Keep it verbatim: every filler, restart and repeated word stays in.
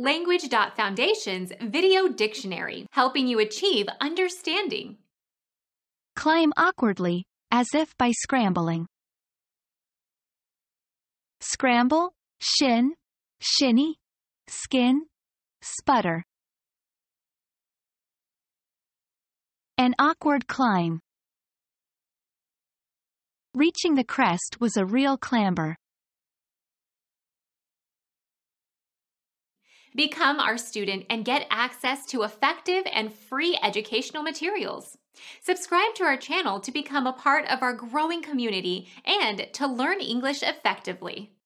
Language.Foundation's Video Dictionary, helping you achieve understanding. Climb awkwardly, as if by scrambling. Scramble, shin, shinny, skin, sputter. An awkward climb. Reaching the crest was a real clamber. Become our student and get access to effective and free educational materials. Subscribe to our channel to become a part of our growing community and to learn English effectively.